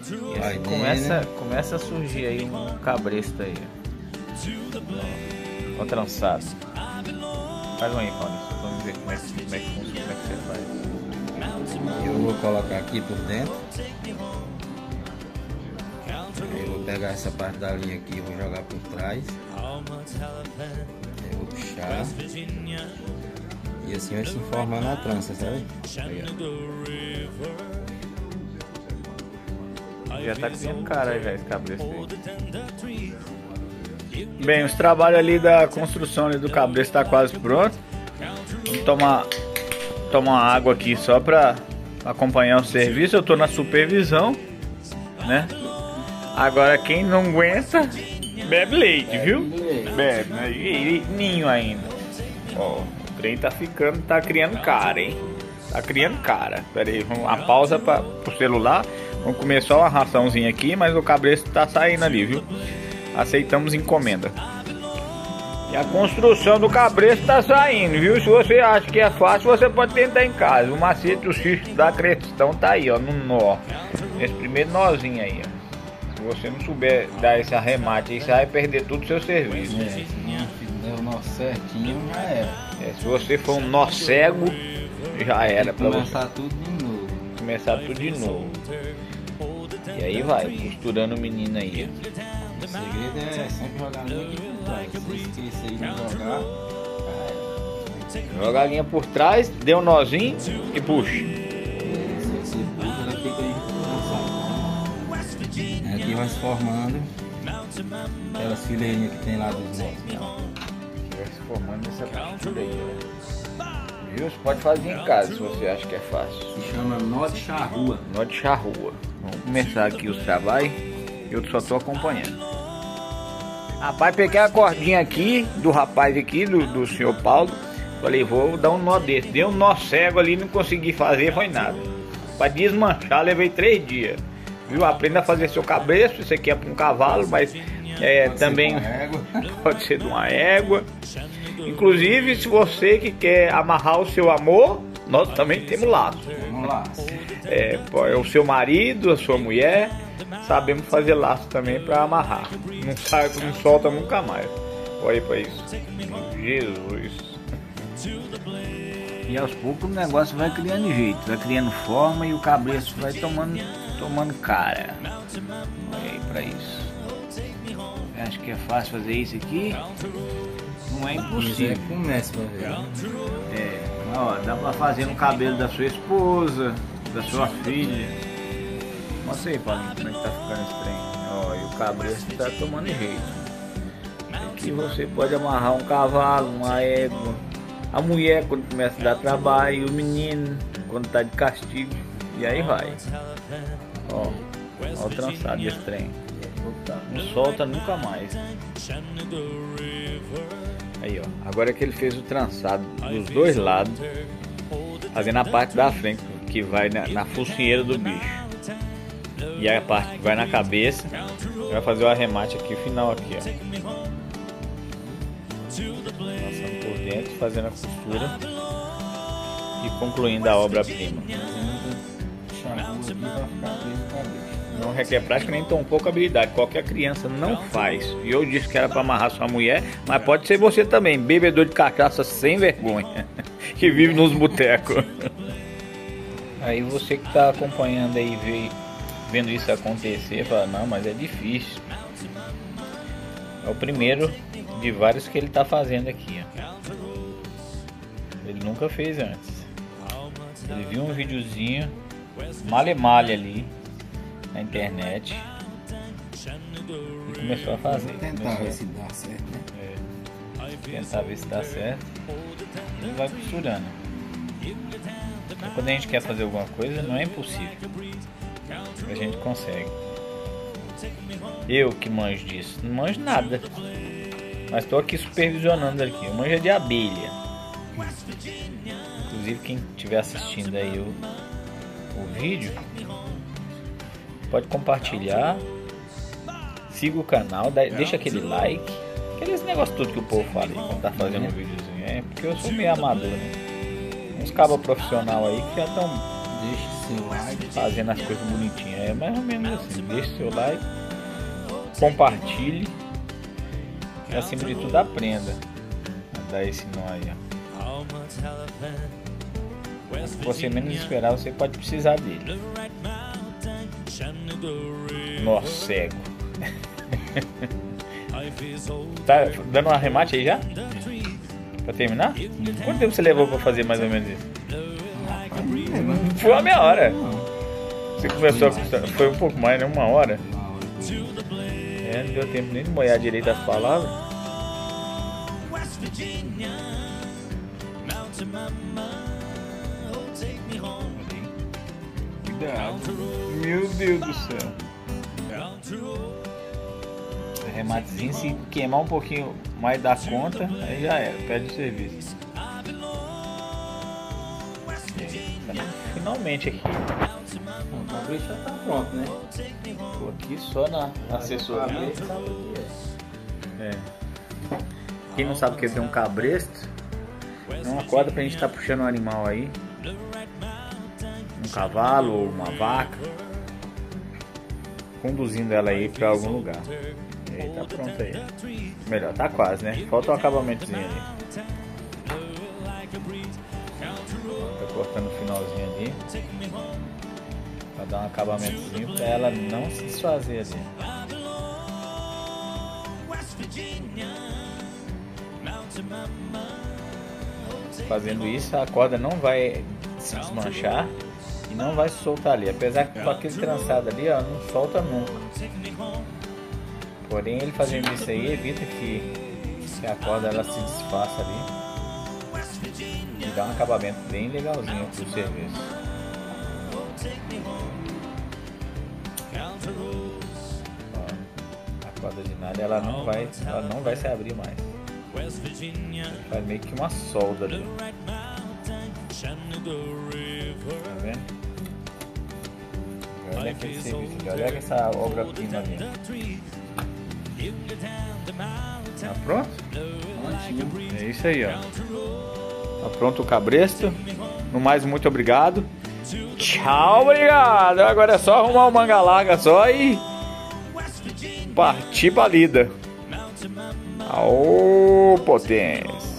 E assim começa a surgir aí um cabresto aí. Ó, trançado. Faz um aí, Paulo. Vamos ver como é que funciona, como é que você faz. Eu vou colocar aqui por dentro. Eu vou pegar essa parte da linha aqui e vou jogar por trás. Eu vou puxar. E assim vai se formando a trança, sabe? Aí, já tá criando cara já esse cabresto aí. Bem, os trabalhos ali da construção ali do cabresto tá quase pronto. Vamos tomar uma água aqui só pra acompanhar o serviço. Eu tô na supervisão, né? Agora quem não aguenta bebe leite, viu? Bebe, né? E ninho ainda. Ó, o trem tá criando cara, hein? Tá criando cara. Pera aí, uma pausa pro celular. Vamos comer só uma raçãozinha aqui, mas o cabresto tá saindo ali, viu? Aceitamos encomenda. E a construção do cabresto tá saindo, viu? Se você acha que é fácil, você pode tentar em casa. O macete do cisco da crestão tá aí, ó, no nó. Esse primeiro nozinho aí, ó. Se você não souber dar esse arremate aí, você vai perder todo o seu serviço. se não der o nó certinho, já era. Se você for um nó cego, já era pra começar tudo de novo. Começar tudo de novo. E aí vai, costurando o menino aí. O segredo é sempre jogar a linha aqui por trás. Se você esquecer de jogar, joga a linha por trás, dê um nozinho e puxa. Se você puxa, ela fica aí cansada. Aqui vai se formando aquelas fileirinhas que tem lá dos nós. Vai se formando essa costura aí, né? Viu? Você pode fazer em casa se você acha que é fácil. Se chama nó de charrua. Nó de charrua. Vamos começar aqui os trabalhos. Eu só tô acompanhando. Rapaz, peguei a cordinha aqui do rapaz aqui, do senhor Paulo. Falei, vou dar um nó desse. Dei um nó cego ali, não consegui fazer, foi nada. Pra desmanchar, levei 3 dias. Viu? Aprenda a fazer seu cabresto. Isso aqui é para um cavalo, mas também pode ser de uma égua. Inclusive, se você que quer amarrar o seu amor, nós também temos laço. É o seu marido, a sua mulher. Sabemos fazer laço também para amarrar. Não solta nunca mais. Olha aí para isso. Jesus. E aos poucos o negócio vai criando jeito, vai criando forma e o cabresto vai tomando cara. Olha aí para isso. Acho que é fácil fazer isso aqui. Não é impossível. Começa pra ver. Ó, dá pra fazer no cabelo da sua esposa, da sua filha. Mostra aí, Paulinho, como é que tá ficando esse trem. Ó, e o cabresto tá tomando jeito. Aqui você pode amarrar um cavalo, uma égua. A mulher quando começa a dar trabalho, o menino quando tá de castigo. E aí vai. Ó o trançado desse trem. Não solta nunca mais. Aí, ó. Agora que ele fez o trançado dos dois lados, fazendo a parte da frente que vai na focinheira do bicho e a parte que vai na cabeça, vai fazer o arremate aqui, o final aqui, ó. Passando por dentro, fazendo a costura e concluindo a obra-prima. Não requer prática nem tão pouca habilidade. Qualquer criança não faz. E eu disse que era para amarrar sua mulher, mas pode ser você também, bebedor de cachaça sem vergonha, que vive nos botecos. Aí você que está acompanhando aí, vendo isso acontecer, fala, não, mas é difícil. É o primeiro de vários que ele está fazendo aqui, ó. Ele nunca fez antes. Ele viu um videozinho male ali na internet e começou a fazer. Tentar ver se dá certo, né? Tentar ver se dá certo. Ele vai costurando. E quando a gente quer fazer alguma coisa, não é impossível. A gente consegue. Eu que manjo disso, não manjo nada, mas estou aqui supervisionando aqui. Eu manjo de abelha. Inclusive quem estiver assistindo aí o vídeo, pode compartilhar, siga o canal, deixa aquele like, aqueles negócios tudo que o povo fala aí quando tá fazendo um videozinho. Porque eu sou meio amador, né? Uns cabos profissional aí que já estão seu like. Fazendo as coisas bonitinhas. É mais ou menos assim. Deixe seu like, compartilhe e acima de tudo aprenda a dar esse nó aí, ó. Se você menos esperar, você pode precisar dele. Nó cego. Tá dando um arremate aí já? Pra terminar? Quanto tempo você levou pra fazer mais ou menos isso? Foi uma meia hora. Você começou foi um pouco mais, né? Uma hora. É, não deu tempo nem de molhar direito as palavras. Cuidado. Meu Deus do céu. Rematezinho, se queimar um pouquinho mais da conta, aí já era, perde o serviço. Finalmente aqui. O cabresto já tá pronto, né? Tô aqui só na assessoria. É. Quem não sabe o que é um cabresto, é uma corda pra gente estar puxando um animal aí. Um cavalo ou uma vaca. Conduzindo ela aí pra algum lugar. E aí, tá pronto aí. Melhor, tá quase, né? Falta um acabamentozinho ali. Tá cortando o finalzinho ali. Pra dar um acabamentozinho pra ela não se desfazer ali. Fazendo isso, a corda não vai se desmanchar e não vai se soltar ali. Apesar que com aquele trançado ali, ó, não solta nunca. Porém, ele fazendo isso aí evita que a corda ela se desfaça ali e dá um acabamento bem legalzinho pro serviço. Ó, a corda de nalha ela não vai se abrir mais. Faz meio que uma solda ali. Tá vendo? Olha aquele serviço ali, olha essa obra-prima ali. Tá pronto? É isso aí, ó. Tá pronto o cabresto. No mais, muito obrigado. Tchau, obrigado. Agora é só arrumar o manga larga só e partir pra lida. Aô, potência.